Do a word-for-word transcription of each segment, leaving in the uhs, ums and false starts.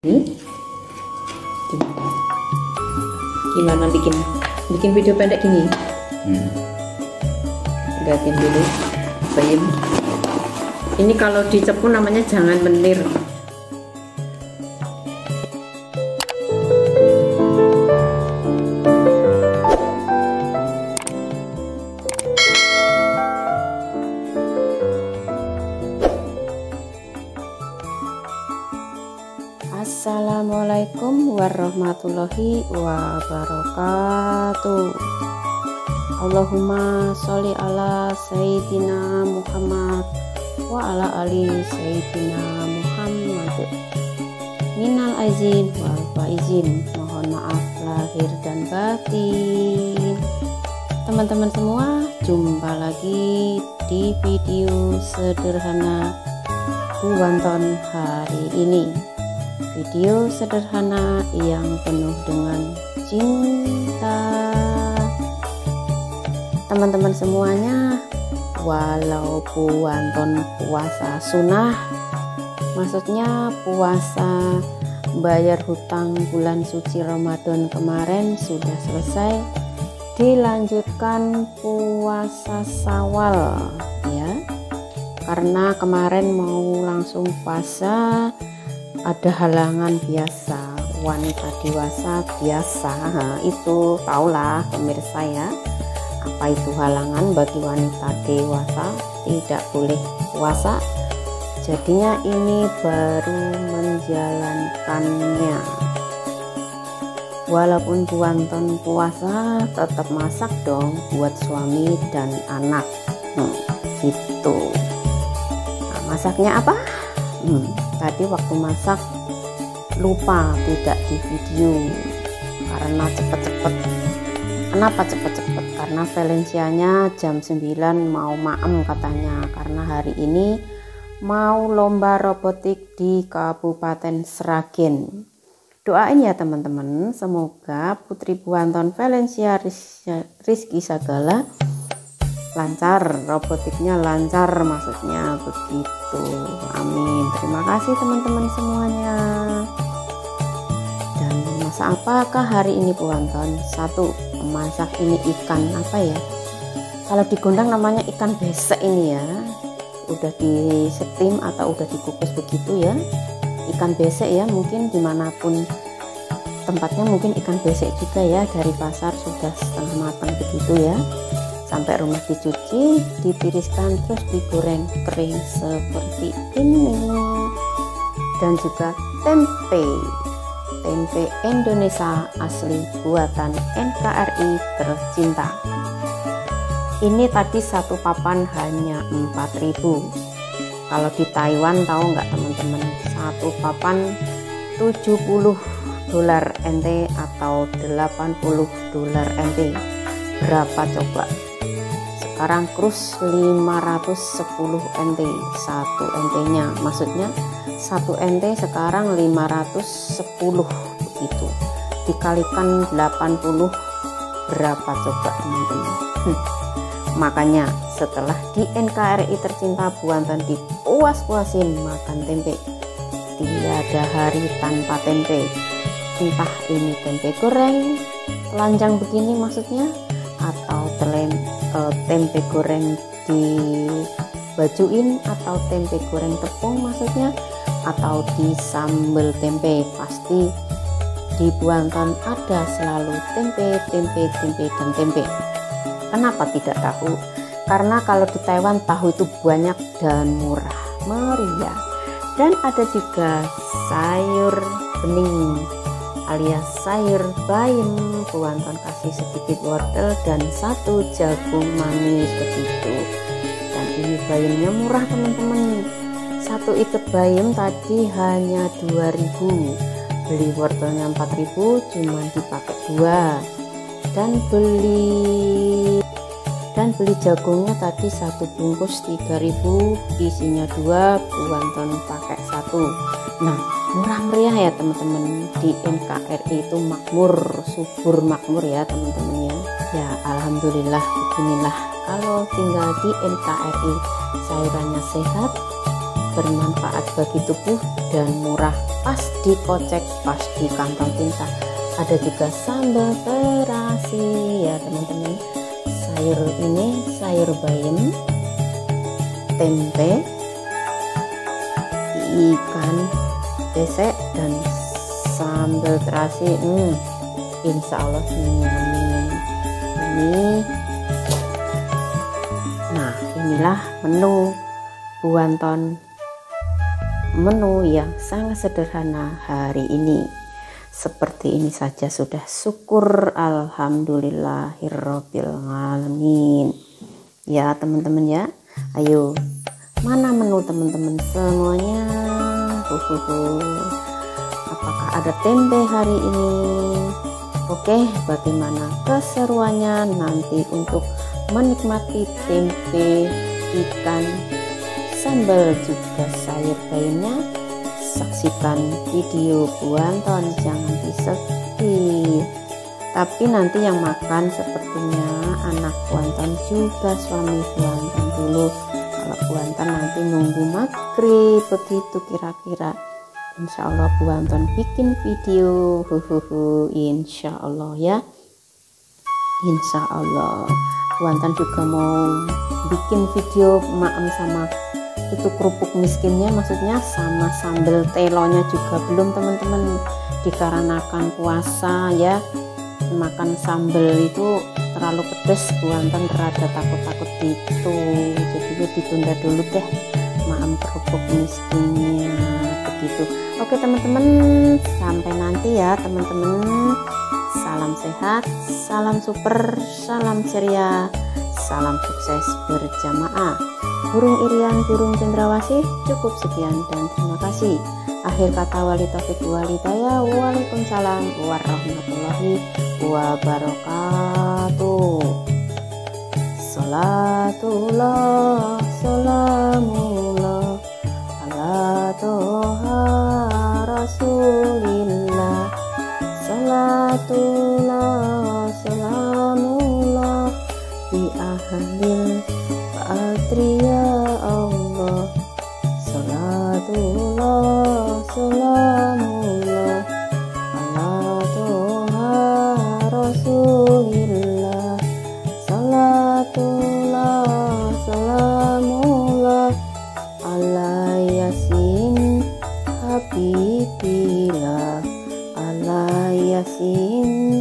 Hmm? Gimana? Gimana bikin bikin video pendek gini? Hmm. Lihatin dulu bayam. Ini kalau dicepu namanya jangan menir. Assalamualaikum warahmatullahi wabarakatuh. Allahumma sholli ala sayyidina Muhammad wa ala ali sayyidina Muhammad. Minal aizin wal faizin, mohon maaf lahir dan batin. Teman-teman semua, jumpa lagi di video sederhana Buwanton hari ini. Video sederhana yang penuh dengan cinta. Teman-teman semuanya, walau Buwanton puasa sunnah, maksudnya puasa bayar hutang bulan suci Ramadan kemarin sudah selesai, dilanjutkan puasa Syawal ya, karena kemarin mau langsung puasa ada halangan biasa, wanita dewasa biasa. Nah, itu tahulah pemirsa ya, apa itu halangan bagi wanita dewasa, tidak boleh puasa. Jadinya ini baru menjalankannya. Walaupun Buwanton puasa, tetap masak dong buat suami dan anak. Hmm, gitu. Nah, masaknya apa? Hmm, tadi waktu masak lupa tidak di video karena cepet-cepet. Kenapa cepet-cepet? Karena Valencianya jam sembilan mau maem katanya, karena hari ini mau lomba robotik di Kabupaten Sragen. Doain ya teman-teman, semoga Putri Buwanton Valencia Rizky Sagala lancar, robotiknya lancar, maksudnya begitu. Amin. Terima kasih teman-teman semuanya. Dan masak apakah hari ini Buwanton? Satu, masak ini ikan apa ya? Kalau di Gondang namanya ikan besek ini ya. Udah di steam atau udah dikukus begitu ya. Ikan besek ya, mungkin dimanapun tempatnya mungkin ikan besek juga ya. Dari pasar sudah setengah matang begitu ya. Sampai rumah dicuci, ditiriskan, terus digoreng kering seperti ini. Dan juga tempe tempe Indonesia asli buatan N K R I tercinta. Ini tadi satu papan hanya empat ribu. Kalau di Taiwan tahu nggak teman-teman, satu papan tujuh puluh dolar N T atau delapan puluh dolar N T. Berapa coba? Sekarang kurs lima ratus sepuluh N T satu N T nya, maksudnya satu N T sekarang lima ratus sepuluh begitu, dikalikan delapan puluh, berapa coba teman-teman? hm. Makanya setelah di N K R I tercinta Buwanton dipuas-puasin makan tempe, tiada hari tanpa tempe. Entah ini tempe goreng telanjang begini maksudnya, atau telem tempe goreng dibajuin, atau tempe goreng tepung maksudnya, atau di sambal tempe. Pasti di Buwanton ada selalu tempe, tempe, tempe, dan tempe. Kenapa tidak tahu? Karena kalau di Taiwan tahu itu banyak dan murah meriah. Dan ada juga sayur bening alias sayur bayam. Buwanton kasih sedikit wortel dan satu jagung manis begitu. Dan ini bayamnya murah teman-teman. Satu ikat bayam tadi hanya dua ribu. Beli wortelnya empat ribu, cuma dipakai dua. Dan beli dan beli jagungnya tadi satu bungkus tiga ribu, isinya dua, Buwanton pakai satu. Nah, murah meriah ya teman-teman. Di N K R I itu makmur, subur makmur ya teman-teman ya. Ya alhamdulillah, beginilah kalau tinggal di N K R I, sayurannya sehat, bermanfaat bagi tubuh dan murah, pas dikocek, pas di kantong tinta. Ada juga sambal terasi ya teman-teman. Sayur ini sayur bayam, tempe, ikan besek dan sambal terasi. hmm, Insya Allah ini. Nah, inilah menu buanton, menu yang sangat sederhana hari ini. Seperti ini saja sudah syukur alhamdulillahirabbil alamin. Ya teman-teman ya. Ayo, mana menu teman-teman semuanya? Huhuhu. Apakah ada tempe hari ini? Oke, bagaimana keseruannya nanti untuk menikmati tempe, ikan, sambal juga sayur bayamnya? Saksikan video buanton, jangan di skip. Tapi nanti yang makan sepertinya anak buanton juga suami buanton dulu. Kalau buanton nanti nunggu maghrib begitu kira-kira. Insya Allah buanton bikin video, huhuhu, insya Allah ya. Insya Allah buanton juga mau bikin video maem sama itu kerupuk miskinnya, maksudnya sama sambal telonya juga belum teman-teman, dikarenakan puasa ya, makan sambal itu terlalu pedas, buanton rada takut-takut gitu, jadi ditunda dulu deh maem kerupuk miskinnya begitu. Oke teman-teman, sampai nanti ya teman-teman. Salam sehat, salam super, salam ceria, salam sukses berjamaah. Burung irian, burung cendrawasih, cukup sekian dan terima kasih. Akhir kata wali taufik walidaya. Waalaikumsalam warahmatullahi wabarakatuh. Salatullah, salamullah ala toha rasulillah. Salatullah, salamullah bi ahlil Atria Allah. Salatullah, salamullah ala toha rasulillah. Salatullah, salamullah ala yasin habibillah. Ala yasin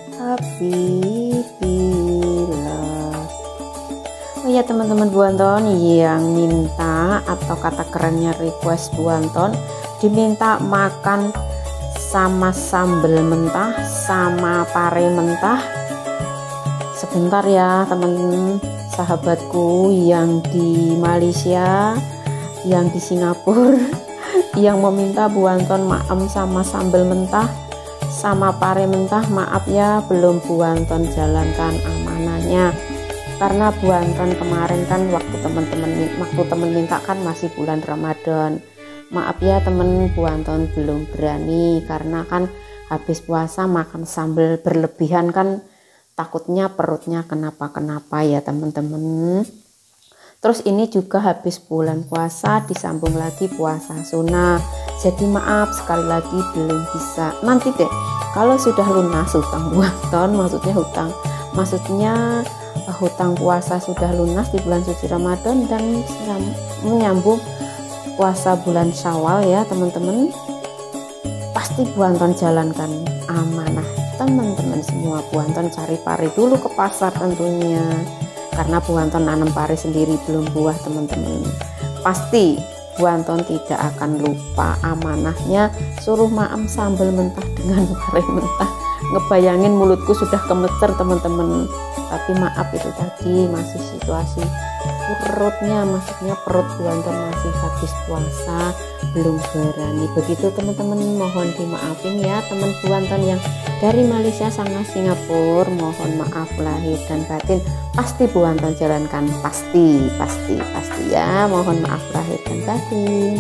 habibillah. Oh ya teman-teman buanton yang minta atau kata kerennya request buanton diminta makan sama sambal mentah sama pare mentah. Sebentar ya teman sahabatku yang di Malaysia, yang di Singapura yang meminta buanton maem sama sambal mentah sama pare mentah, maaf ya belum buanton jalankan amanahnya. Karena buanton kemarin kan waktu teman-teman waktu teman minta kan masih bulan Ramadan. Maaf ya temen, buanton belum berani karena kan habis puasa makan sambal berlebihan kan takutnya perutnya kenapa-kenapa ya teman-teman. Terus ini juga habis bulan puasa disambung lagi puasa sunnah. Jadi maaf sekali lagi belum bisa. Nanti deh kalau sudah lunas hutang buanton, maksudnya hutang maksudnya hutang puasa sudah lunas di bulan suci Ramadan dan menyambung puasa bulan Syawal ya teman-teman, pasti buanton jalankan amanah teman-teman semua. Buanton cari pari dulu ke pasar tentunya, karena buanton nanam pari sendiri belum buah teman-teman. Pasti buanton tidak akan lupa amanahnya, suruh maem sambal mentah dengan pari mentah. Ngebayangin mulutku sudah kemecer teman-teman. Tapi maaf itu tadi masih situasi perutnya, maksudnya perut buanton masih habis puasa belum berani begitu teman-teman. Mohon dimaafin ya teman buanton yang dari Malaysia sama Singapura, mohon maaf lahir dan batin. Pasti buanton jalankan, pasti pasti pasti ya, mohon maaf lahir dan batin.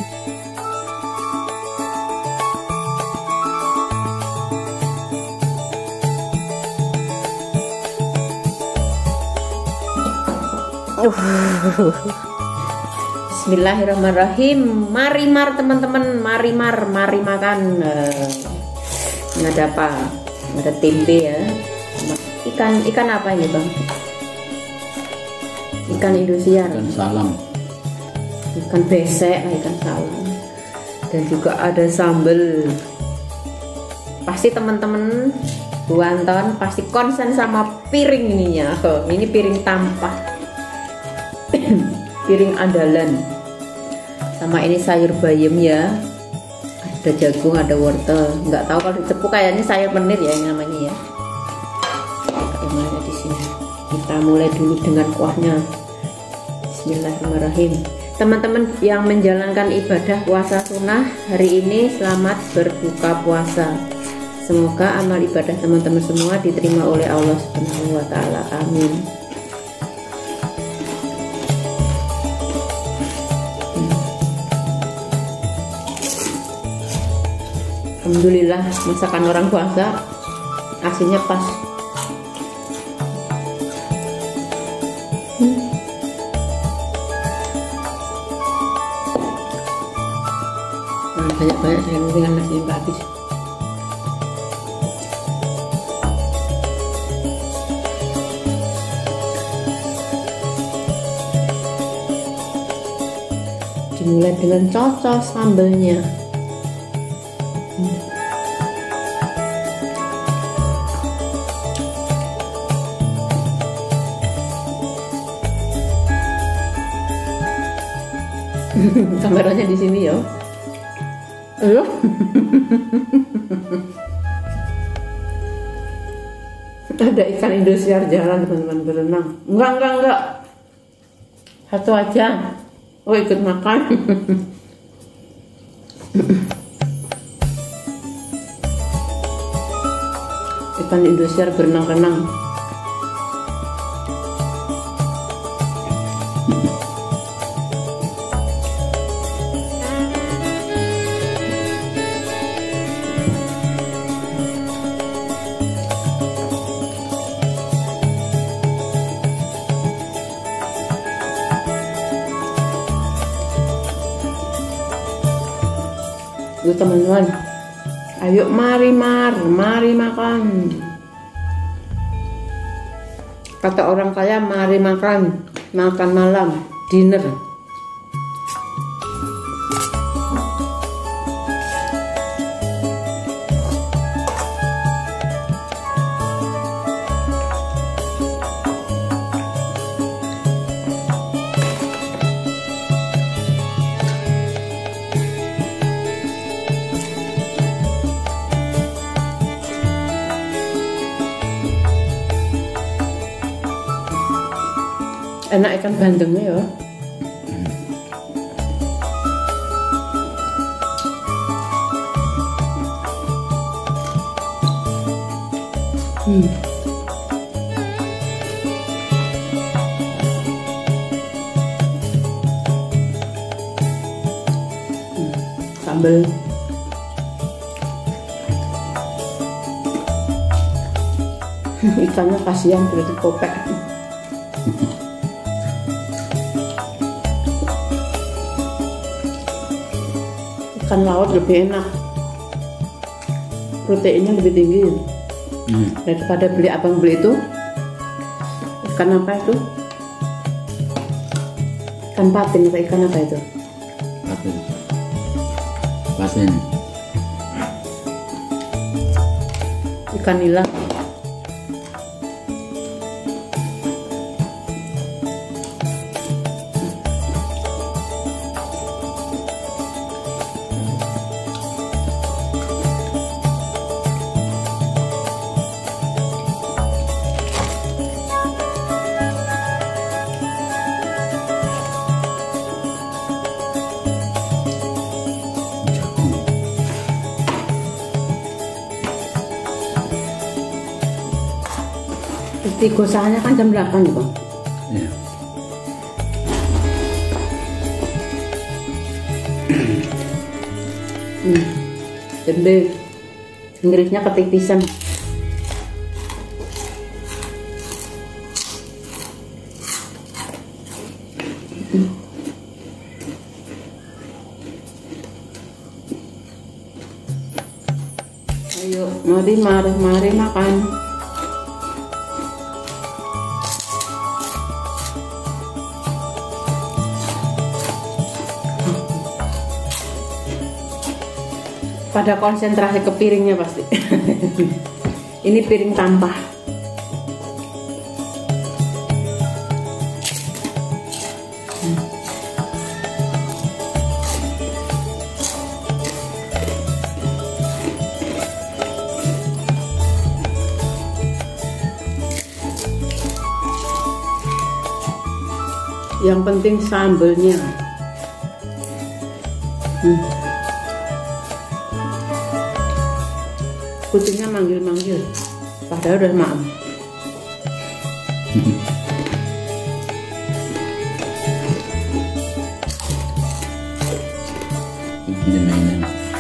Bismillahirrahmanirrahim. Mari mar teman-teman, mari mar, mari makan. Uh, ini ada apa? Ada tempe ya. Ikan ikan apa ini bang? Ikan Indosiar. Ikan salam. Ikan besek, ikan salam. Dan juga ada sambal. Pasti teman-teman Bu Anton pasti konsen sama piring ininya. Oh, ini piring tampah. Piring andalan. Sama ini sayur bayam ya. Ada jagung, ada wortel. Nggak tahu kalau dicepuk kayaknya sayur menir ya yang namanya ya. Gimana di sini? Kita mulai dulu dengan kuahnya. Bismillahirrahmanirrahim. Teman-teman yang menjalankan ibadah puasa sunnah hari ini selamat berbuka puasa. Semoga amal ibadah teman-teman semua diterima oleh Allah Subhanahu wa taala. Amin. Alhamdulillah masakan orang puasa asinnya pas. Hmm. Nah, banyak-banyak saya dengan nasi yang gak habis. Dimulai dengan cocok sambelnya. Kameranya di sini ya. Ayo. Ada ikan Indosiar jalan teman-teman berenang. Enggak enggak enggak. Satu aja. Oh ikut makan. Ikan Indosiar berenang-renang. Yuk teman-teman, ayo mari mar, mari makan. Kata orang kaya mari makan, makan malam, dinner. Enak ikan bandengnya ya. Hmm. Hmm. Sambal. Ikannya kasihan berarti kopek. Ikan laut lebih enak, proteinnya lebih tinggi hmm. daripada beli abang beli itu ikan apa itu? Ikan patin atau ikan apa itu? Patin. Patin. Ikan nila. Istighosahnya kan jam delapan ya bang? Iya. hmm. Tempe Inggrisnya ketik pisang. hmm. Ayo, mari mari mari makan. Pada konsentrasi ke piringnya pasti. Ini piring tampah. Hmm. Yang penting sambelnya. Hmm. Kucingnya manggil-manggil, padahal udah maem. Ini mainan.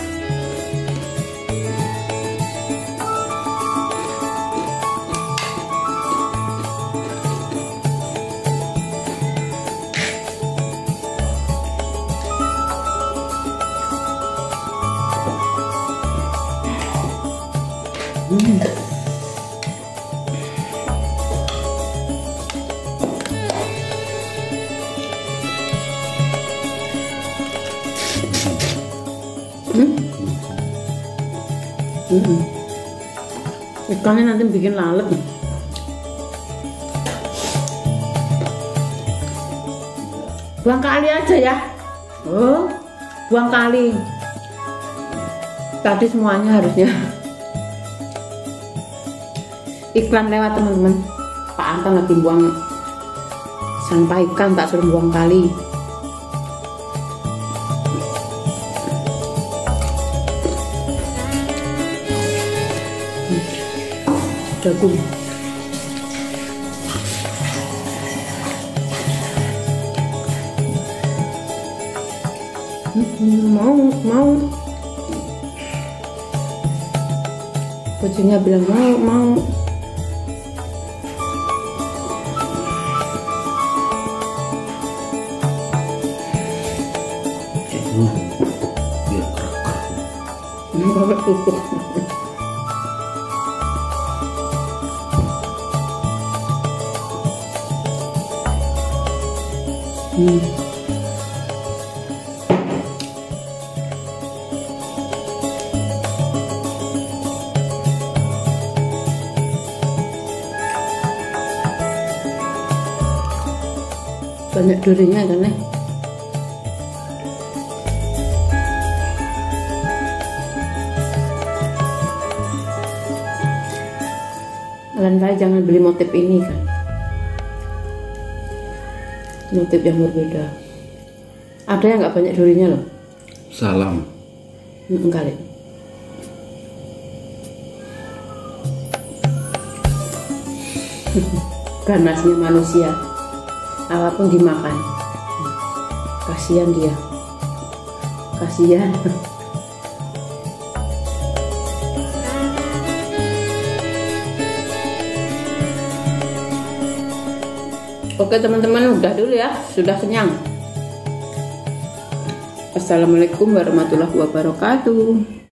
Hmm. Hmm. Hmm. Ikannya nanti bikin lalat. Buang kali aja ya. Oh, buang kali. Tadi semuanya harusnya. Iklan lewat teman-teman. Pak Anton lagi buang sampah ikan, tak suruh buang kali. Jagung. Mau mau. Kucingnya bilang mau mau. Bawa pupuk. Hmm. Banyak durinya kan nih. Lain kali jangan beli motif ini kan, motif yang berbeda. Ada yang nggak banyak durinya loh. Salam. Hmm, kali. Ganasnya manusia, apapun dimakan. Kasihan dia, kasihan. Oke teman-teman, udah dulu ya, sudah kenyang. Assalamualaikum warahmatullahi wabarakatuh.